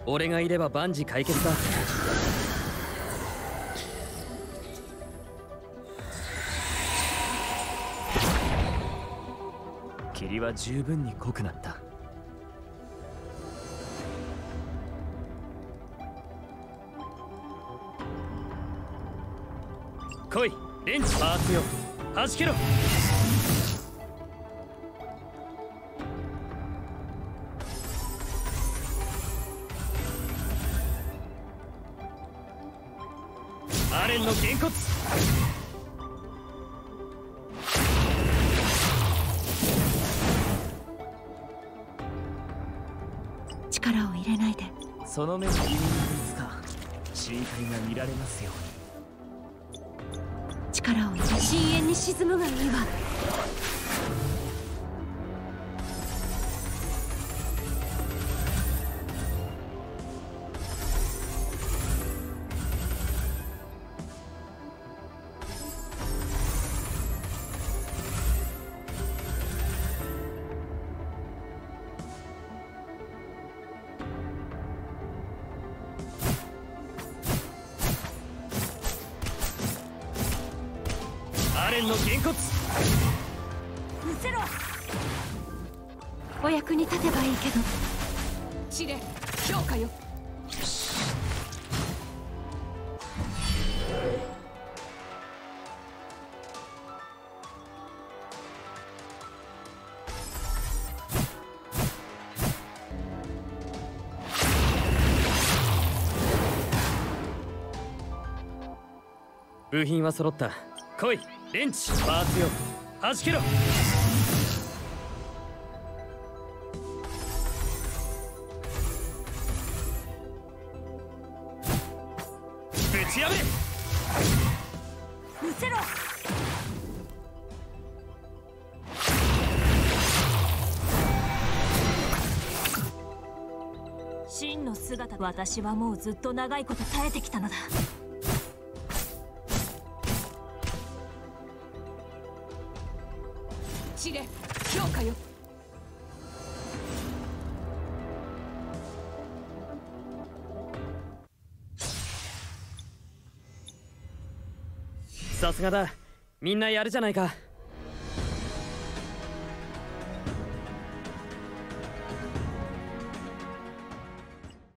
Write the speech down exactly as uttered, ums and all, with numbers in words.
俺がいれば万事解決だ。霧は十分に濃くなった。来い、レンチパーツよ、はじけろ。アレンのげんこつ。 力を入れないで。 その目に君にいつか深海が見られますように。 力を入れ、深淵に沈むがいいわ。 アレンのげんこつ。 失せろ。お役に立てばいいけど。 知れ、評価よ。 部品は揃った。来い、レンチパーツよ、はじけろ。ぶち破れ。 失せろ。真の姿。私はもうずっと長いこと耐えてきたのだ。 知れ、評価よ。 さすがだ、みんなやるじゃないか。